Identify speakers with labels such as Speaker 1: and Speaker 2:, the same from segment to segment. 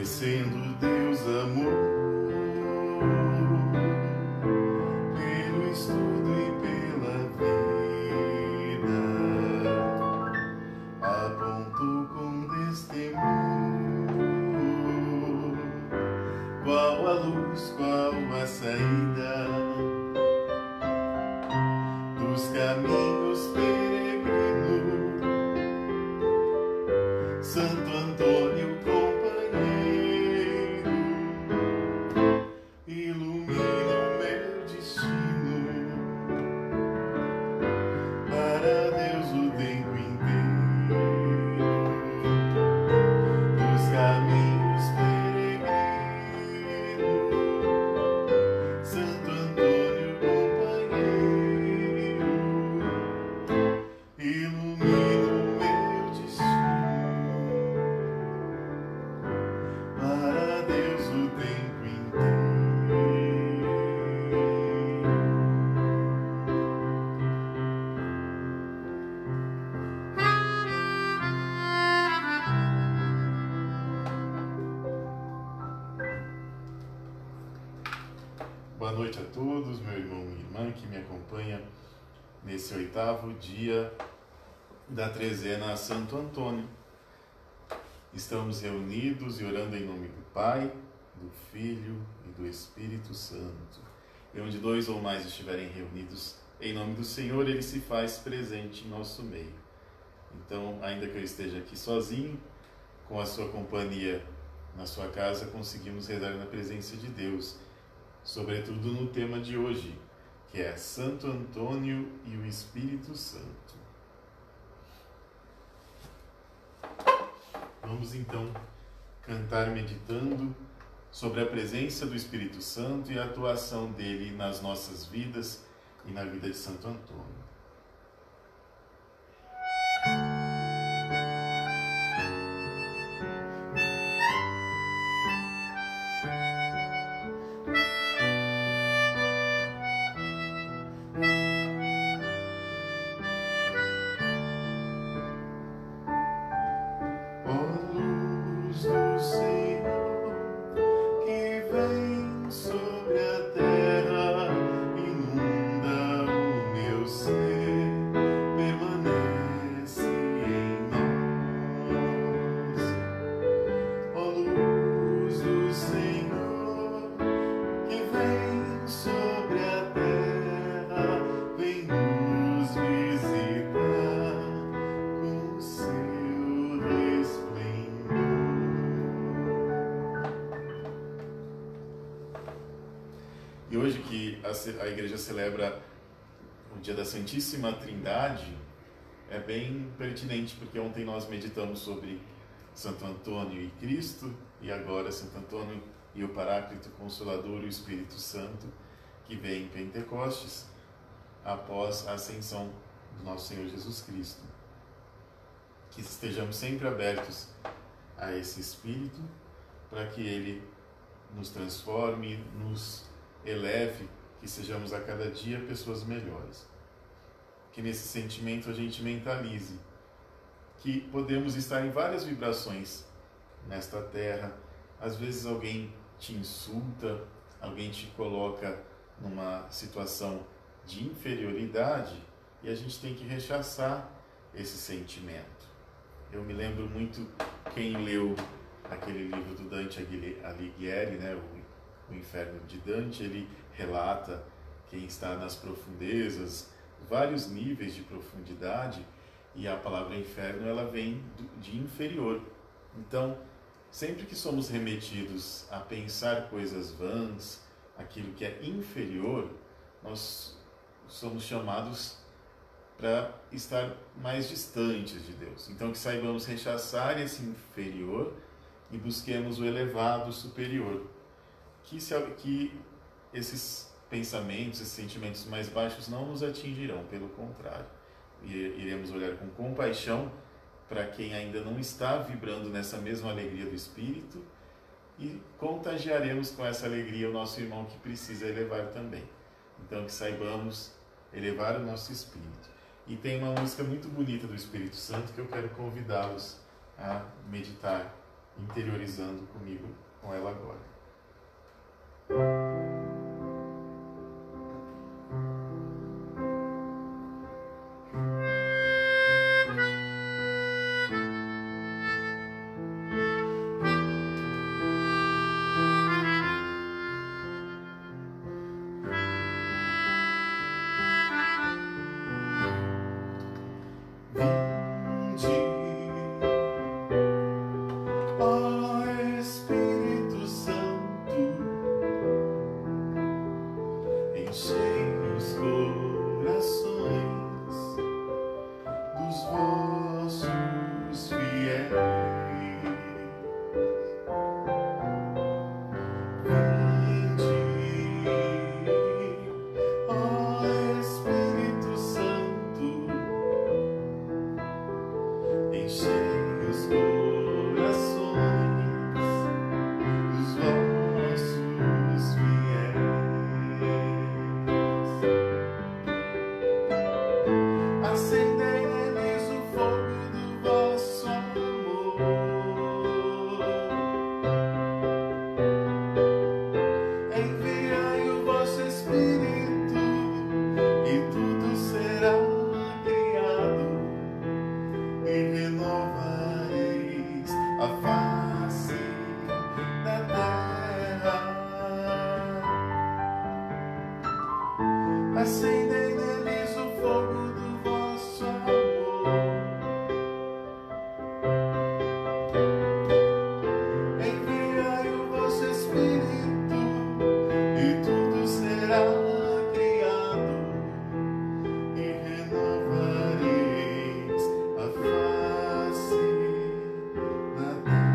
Speaker 1: Conhecendo Deus amor, pelo estudo e pela vida, apontou com destemor, qual a luz, qual a saída dos caminhos peregrinos. Santo Antônio companheiro, ilumina o meu destino, para Deus o tempo inteiro, dos caminhos peregrinos. Santo Antônio companheiro, ilumina o meu destino, para Deus o tempo inteiro. Boa noite a todos, meu irmão e irmã que me acompanha nesse 8º dia da trezena a Santo Antônio. Estamos reunidos e orando em nome do Pai, do Filho e do Espírito Santo. E onde 2 ou mais estiverem reunidos, em nome do Senhor, Ele se faz presente em nosso meio. Então, ainda que eu esteja aqui sozinho, com a sua companhia na sua casa, conseguimos rezar na presença de Deus, sobretudo no tema de hoje, que é Santo Antônio e o Espírito Santo. Vamos então cantar meditando sobre a presença do Espírito Santo e a atuação dele nas nossas vidas e na vida de Santo Antônio. E hoje que a Igreja celebra o dia da Santíssima Trindade, é bem pertinente, porque ontem nós meditamos sobre Santo Antônio e Cristo, e agora Santo Antônio e o Paráclito Consolador, o Espírito Santo, que vem em Pentecostes, após a ascensão do nosso Senhor Jesus Cristo. Que estejamos sempre abertos a esse Espírito, para que Ele nos transforme, nos eleve, que sejamos a cada dia pessoas melhores. Que nesse sentimento a gente mentalize que podemos estar em várias vibrações nesta terra. Às vezes alguém te insulta, alguém te coloca numa situação de inferioridade e a gente tem que rechaçar esse sentimento. Eu me lembro muito, quem leu aquele livro do Dante Alighieri, né, o Inferno de Dante, ele relata quem está nas profundezas, vários níveis de profundidade, e a palavra inferno ela vem de inferior. Então, sempre que somos remetidos a pensar coisas vãs, aquilo que é inferior, nós somos chamados para estar mais distantes de Deus. Então, que saibamos rechaçar esse inferior e busquemos o elevado, o superior. Que esses pensamentos, esses sentimentos mais baixos não nos atingirão, pelo contrário. Iremos olhar com compaixão para quem ainda não está vibrando nessa mesma alegria do Espírito e contagiaremos com essa alegria o nosso irmão que precisa elevar também. Então, que saibamos elevar o nosso Espírito. E tem uma música muito bonita do Espírito Santo que eu quero convidá-los a meditar interiorizando comigo, com ela agora.
Speaker 2: Acendei neles o fogo do vosso amor. Enviai o vosso Espírito e tudo será criado e renovareis a face da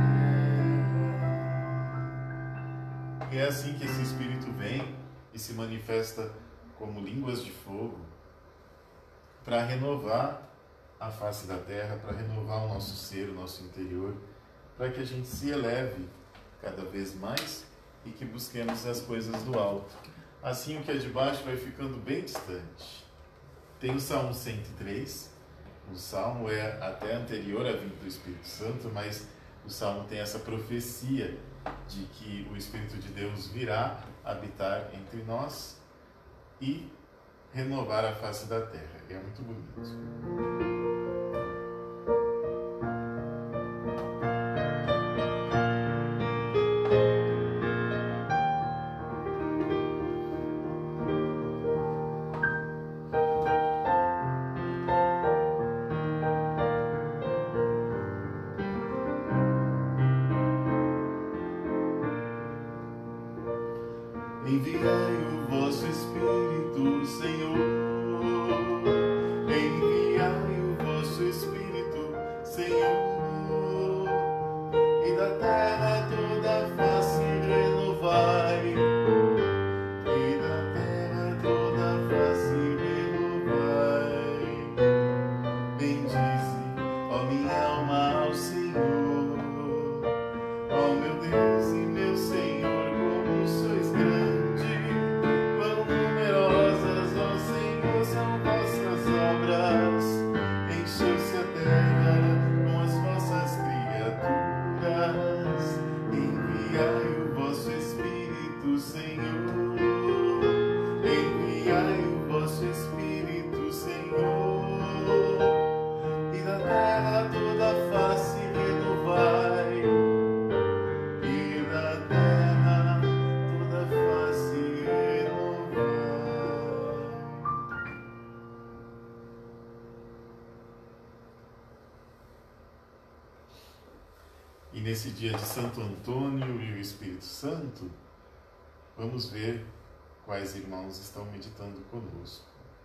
Speaker 2: terra.
Speaker 1: E é assim que esse Espírito vem e se manifesta como línguas de fogo, para renovar a face da terra, para renovar o nosso ser, o nosso interior, para que a gente se eleve cada vez mais e que busquemos as coisas do alto. Assim o que é de baixo vai ficando bem distante. Tem o Salmo 103, o Salmo é até anterior à vinda do Espírito Santo, mas o Salmo tem essa profecia de que o Espírito de Deus virá habitar entre nós e renovar a face da terra. É muito bonito.
Speaker 2: Enviai o vosso Espírito, Senhor. Enviai o vosso Espírito, Senhor. E da terra toda a face renovai. E da terra toda a face renovai. Bendize, ó minha alma, ao Senhor. Ó meu Deus e meu Senhor, como sois grandes. Encheu-se a terra com as vossas criaturas. Enviai o vosso Espírito, Senhor. Enviai o vosso Espírito, Senhor. E da terra toda a face renovai. E da terra toda a face renovai.
Speaker 1: E nesse dia de Santo Antônio e o Espírito Santo, vamos ver quais irmãos estão meditando conosco.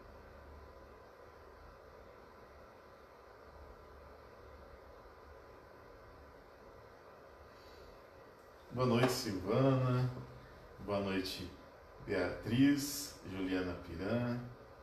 Speaker 1: Boa noite, Silvana. Boa noite, Beatriz, Juliana Piran.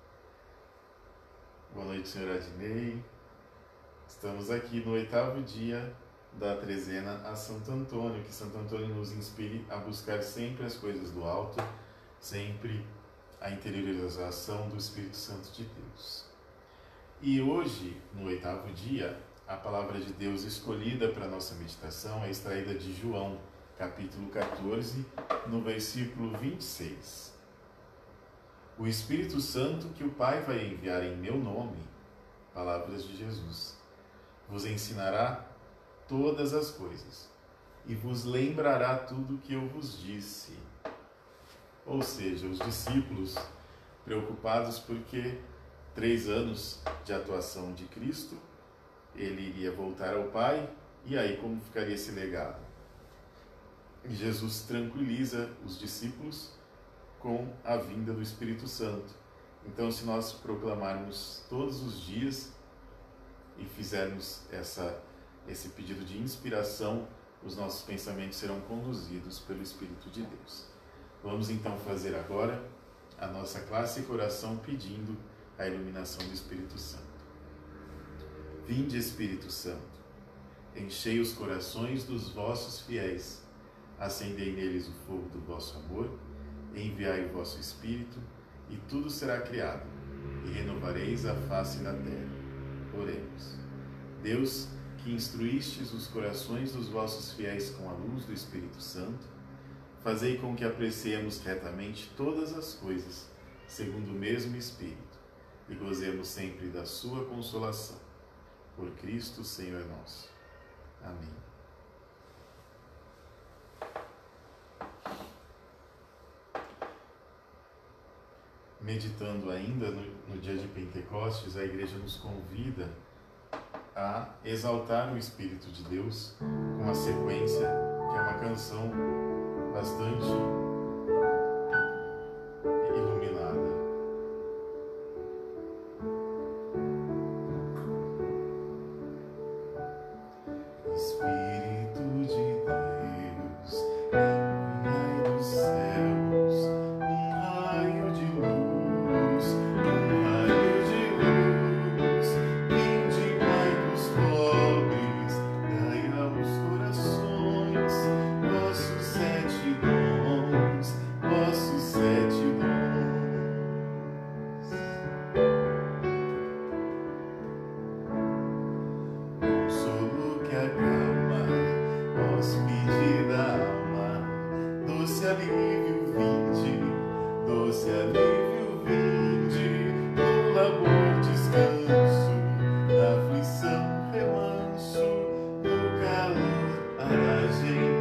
Speaker 1: Boa noite, senhora Adnei. Estamos aqui no 8º dia da trezena a Santo Antônio, que Santo Antônio nos inspire a buscar sempre as coisas do alto, sempre a interiorização do Espírito Santo de Deus. E hoje, no 8º dia, A palavra de Deus escolhida para a nossa meditação é extraída de João, capítulo 14, no versículo 26. O Espírito Santo que o Pai vai enviar em meu nome, palavras de Jesus, vos ensinará todas as coisas e vos lembrará tudo o que eu vos disse. Ou seja, os discípulos preocupados porque 3 anos de atuação de Cristo, ele iria voltar ao Pai, e aí como ficaria esse legado? E Jesus tranquiliza os discípulos com a vinda do Espírito Santo. Então, se nós proclamarmos todos os dias e fizermos esse pedido de inspiração, os nossos pensamentos serão conduzidos pelo Espírito de Deus. Vamos então fazer agora a nossa clássica oração pedindo a iluminação do Espírito Santo. Vinde, Espírito Santo, enchei os corações dos vossos fiéis, acendei neles o fogo do vosso amor, enviai o vosso Espírito, e tudo será criado, e renovareis a face da terra. Oremos. Deus, que instruístes os corações dos vossos fiéis com a luz do Espírito Santo, fazei com que apreciemos retamente todas as coisas, segundo o mesmo Espírito, e gozemos sempre da sua consolação. Por Cristo, Senhor nosso. Amém. Meditando ainda no dia de Pentecostes, a Igreja nos convida a exaltar o Espírito de Deus com uma sequência que é uma canção bastante iluminada. Espírito de Deus, enviai dos céus um raio de luz, vindicai dos pobres, dai aos corações vossos 7 dons, vossos 7 dons. Consolo que acalma, hóspede da alma, doce alívio vinde, no labor descanso, na aflição remanso, no calor aragem,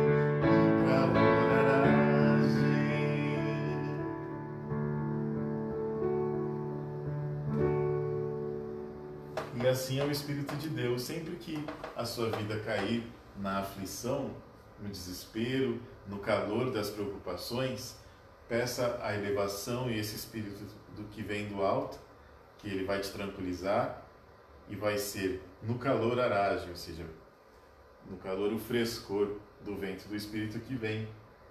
Speaker 1: E assim é o Espírito de Deus. Sempre que a sua vida cair na aflição, no desespero, no calor das preocupações, peça a elevação e esse Espírito do que vem do alto, que ele vai te tranquilizar e vai ser no calor aragem, ou seja, no calor o frescor do vento do Espírito que vem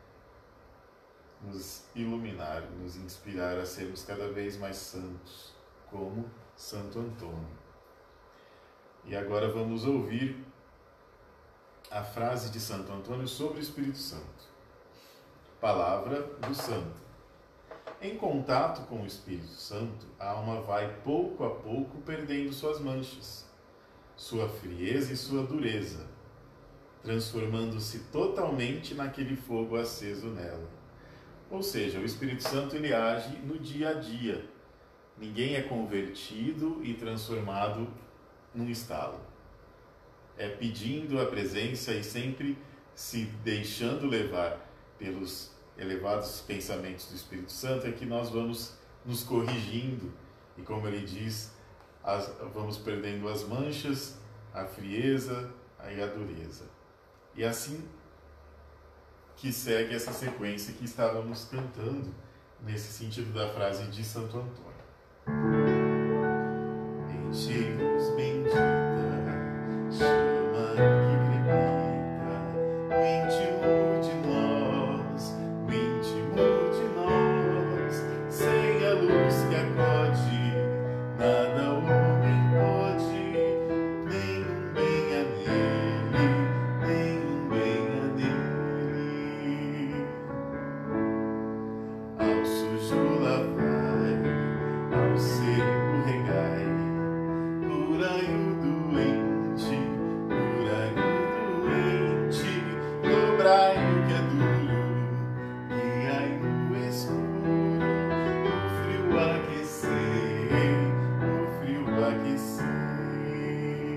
Speaker 1: nos iluminar, nos inspirar a sermos cada vez mais santos, como Santo Antônio. E agora vamos ouvir a frase de Santo Antônio sobre o Espírito Santo. Palavra do Santo. Em contato com o Espírito Santo, a alma vai pouco a pouco perdendo suas manchas, sua frieza e sua dureza, transformando-se totalmente naquele fogo aceso nela. Ou seja, o Espírito Santo ele age no dia a dia. Ninguém é convertido e transformado num estalo. É pedindo a presença e sempre se deixando levar pelos elevados pensamentos do Espírito Santo é que nós vamos nos corrigindo e, como ele diz, vamos perdendo as manchas, a frieza e a dureza. E assim que segue essa sequência que estávamos cantando nesse sentido da frase de Santo Antônio. Enchei-vos bendita, chama que crepita, o íntimo de nós, sem a luz que acode, nada o homem pode, nenhum bem a nele, ao sujo lavai, ao seco regai,
Speaker 2: saiba que sim.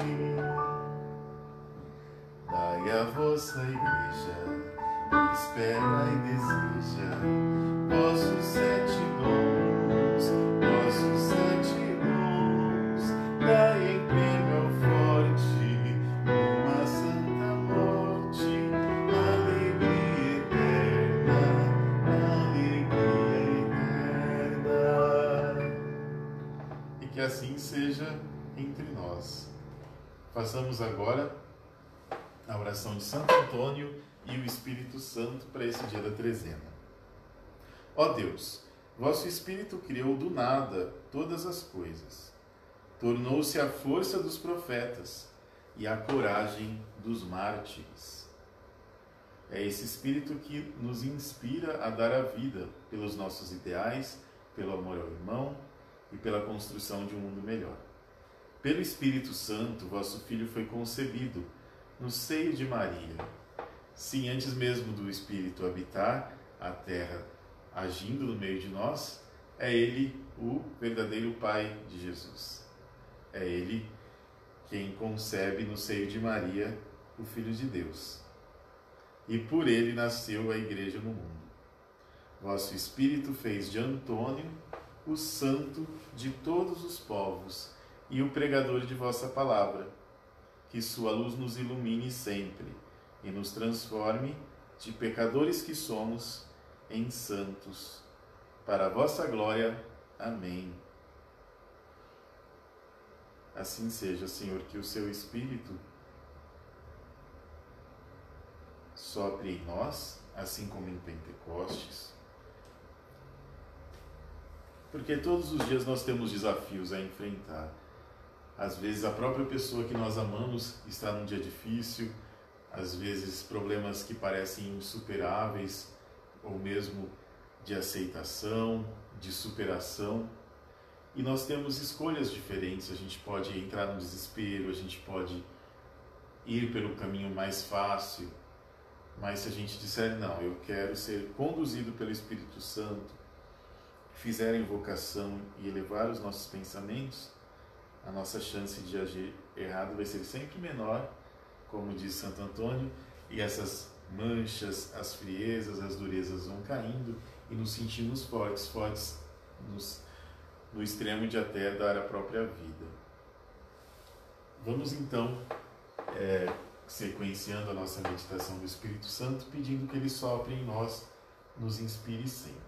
Speaker 2: Dai a vossa igreja, que espera e deseja vossos 7 dons, vossos 7 dons. Dai em prêmio ao forte uma santa morte, alegria eterna, alegria eterna.
Speaker 1: E que assim seja entre nós. Façamos agora a oração de Santo Antônio e o Espírito Santo para esse dia da trezena. Ó Deus, vosso Espírito criou do nada todas as coisas. Tornou-se a força dos profetas e a coragem dos mártires. É esse Espírito que nos inspira a dar a vida pelos nossos ideais, pelo amor ao irmão e pela construção de um mundo melhor. Pelo Espírito Santo, vosso Filho foi concebido no seio de Maria. Sim, antes mesmo do Espírito habitar a terra, agindo no meio de nós, é Ele o verdadeiro Pai de Jesus. É Ele quem concebe no seio de Maria o Filho de Deus. E por Ele nasceu a Igreja no mundo. Vosso Espírito fez de Antônio o santo de todos os povos e o pregador de vossa palavra. Que sua luz nos ilumine sempre e nos transforme de pecadores que somos em santos. Para a vossa glória. Amém. Assim seja, Senhor, que o seu Espírito sopre em nós, assim como em Pentecostes, porque todos os dias nós temos desafios a enfrentar. Às vezes a própria pessoa que nós amamos está num dia difícil, às vezes problemas que parecem insuperáveis, ou mesmo de aceitação, de superação. E nós temos escolhas diferentes, a gente pode entrar no desespero, a gente pode ir pelo caminho mais fácil, mas se a gente disser, não, eu quero ser conduzido pelo Espírito Santo, fizer a invocação e elevar os nossos pensamentos, a nossa chance de agir errado vai ser sempre menor, como diz Santo Antônio, e essas manchas, as friezas, as durezas vão caindo e nos sentimos fortes no extremo de até dar a própria vida. Vamos então, sequenciando a nossa meditação do Espírito Santo, pedindo que Ele sopre em nós, nos inspire sempre.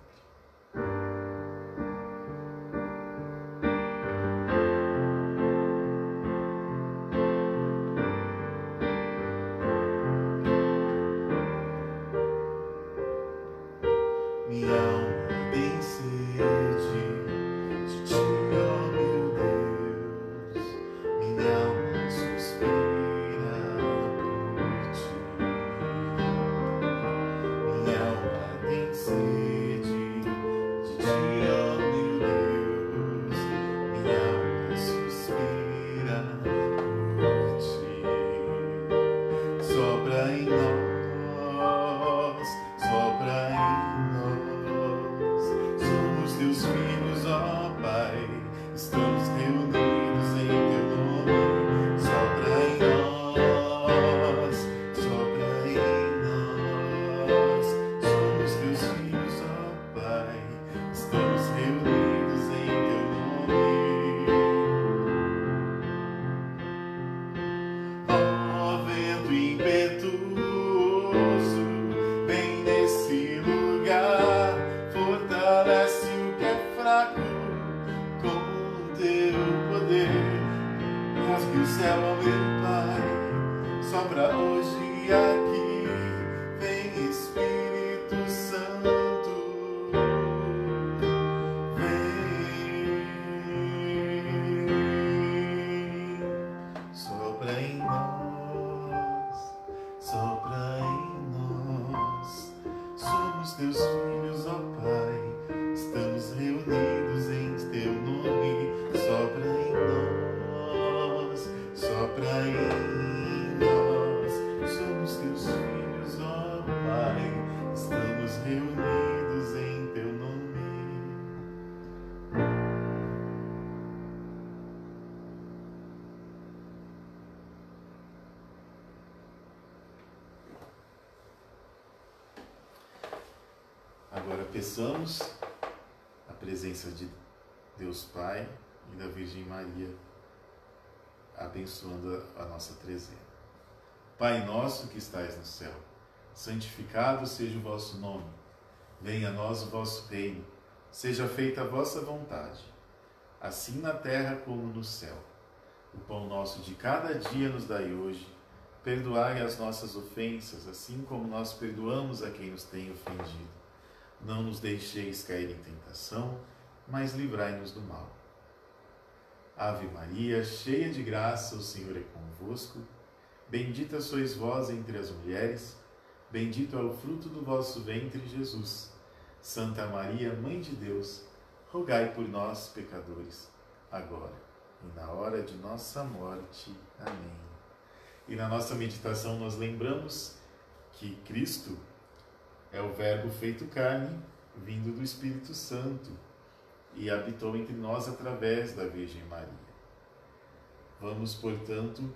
Speaker 1: peçamos a presença de Deus Pai e da Virgem Maria, abençoando a nossa trezena. Pai nosso que estais no céu, santificado seja o vosso nome. Venha a nós o vosso reino. Seja feita a vossa vontade, assim na terra como no céu. O pão nosso de cada dia nos dai hoje. Perdoai as nossas ofensas, assim como nós perdoamos a quem nos tem ofendido. Não nos deixeis cair em tentação, mas livrai-nos do mal. Ave Maria, cheia de graça, o Senhor é convosco. Bendita sois vós entre as mulheres, bendito é o fruto do vosso ventre, Jesus. Santa Maria, Mãe de Deus, rogai por nós, pecadores, agora e na hora de nossa morte. Amém. E na nossa meditação nós lembramos que Cristo é o Verbo feito carne, vindo do Espírito Santo, e habitou entre nós através da Virgem Maria. Vamos, portanto,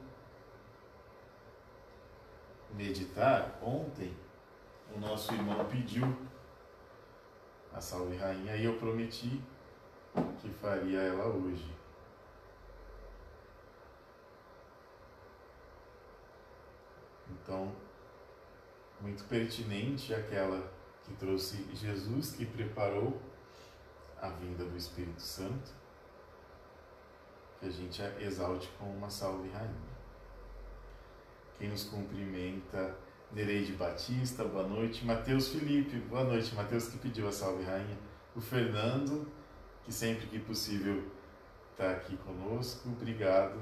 Speaker 1: meditar. Ontem o nosso irmão pediu a Salve Rainha e eu prometi que faria ela hoje. Então, muito pertinente aquela que trouxe Jesus, que preparou a vinda do Espírito Santo, que a gente a exalte com uma Salve Rainha. Quem nos cumprimenta, Nereide Batista, boa noite. Mateus Felipe, boa noite. Mateus que pediu a Salve Rainha. O Fernando, que sempre que possível está aqui conosco, obrigado.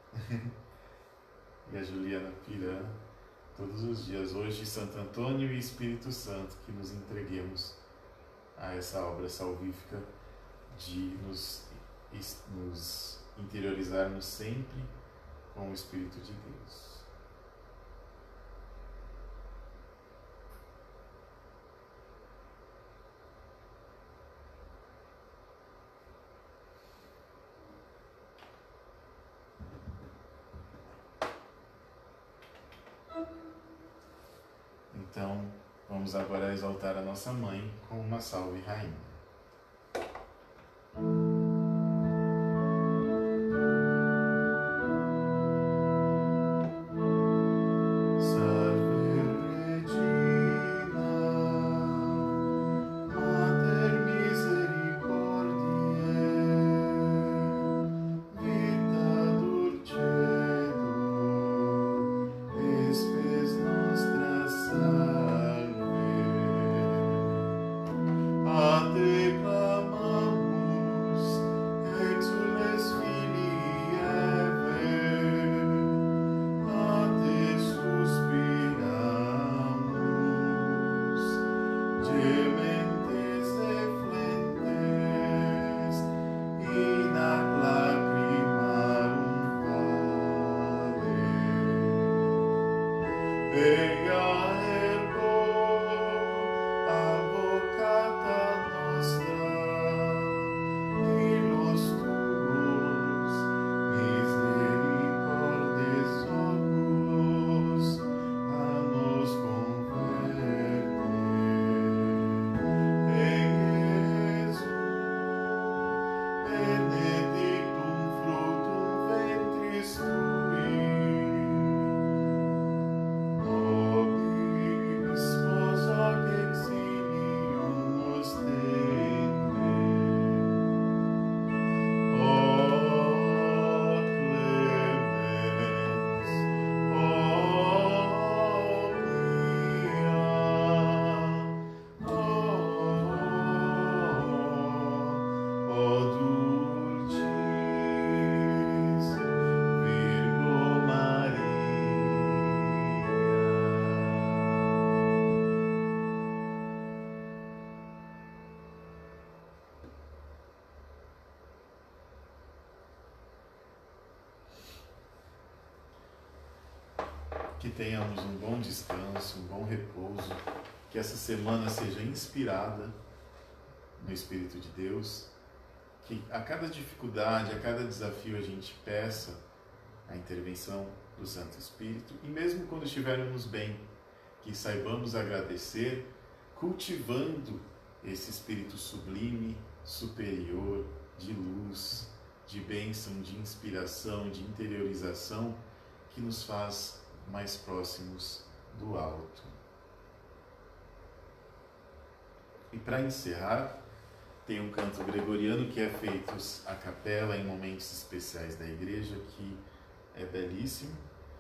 Speaker 1: E a Juliana Piran, todos os dias. Hoje, Santo Antônio e Espírito Santo, que nos entreguemos a essa obra salvífica de nos interiorizarmos sempre com o Espírito de Deus. Então, vamos agora exaltar a nossa Mãe com uma Salve Rainha. Que tenhamos um bom descanso, um bom repouso, que essa semana seja inspirada no Espírito de Deus, que a cada dificuldade, a cada desafio a gente peça a intervenção do Santo Espírito, e mesmo quando estivermos bem, que saibamos agradecer, cultivando esse espírito sublime, superior, de luz, de bênção, de inspiração, de interiorização, que nos faz mais próximos do alto. E para encerrar, tem um canto gregoriano que é feito a capela em momentos especiais da igreja, que é belíssimo,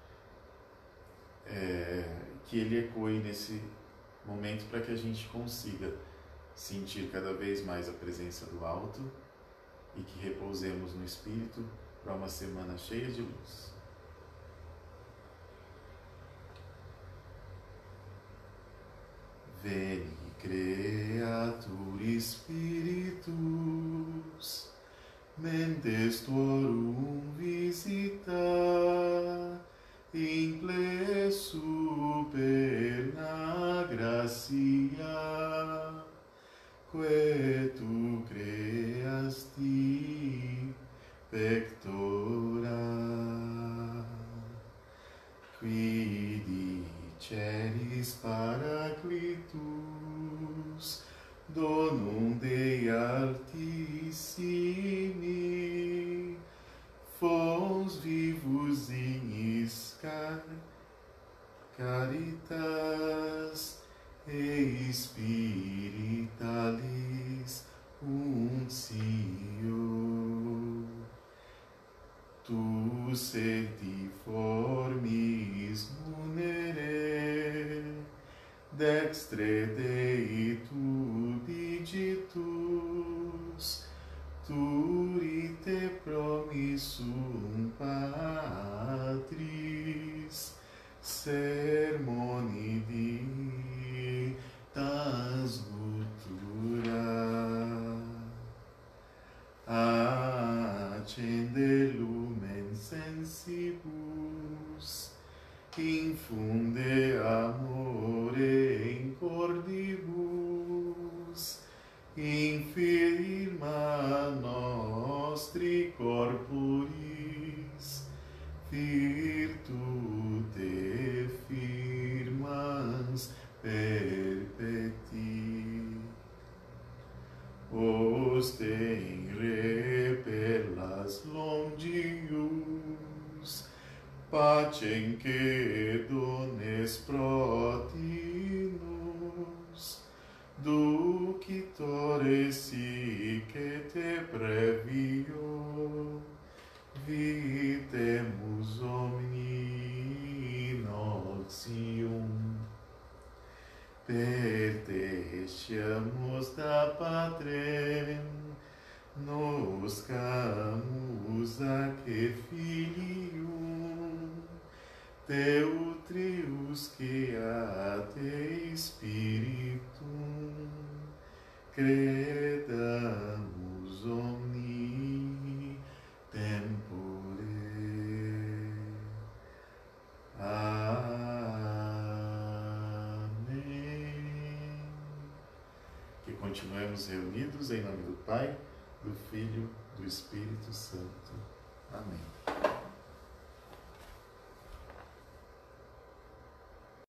Speaker 1: que ele ecoe nesse momento para que a gente consiga sentir cada vez mais a presença do alto e que repousemos no Espírito para uma semana cheia de luz. Veni creatur spiritus, mentes tuorum visita, imple superna gratia, que tu creasti pectora, qui diceris Paraclitus, donum Dei Altissimi, fons vivus ignis caritas e spiritualis untio, tu certiformis munere, dextre Dei tu digitus, turite promissum Patris, sermoni ditas futura, accende lumen sensibus, infunde amore in cordibus, infirma nostri corporis, virtute firmans perpeti, oste in repellas longius, pacem que dones protinus, ducitore sic te previo, vitemus omni notium, pertestiamus da Patrem, nos camus ac Filium, Teu trius que a te Spiritum, credamus omni tempore. Amém. Que continuemos reunidos em nome do Pai, do Filho, do Espírito Santo. Amém.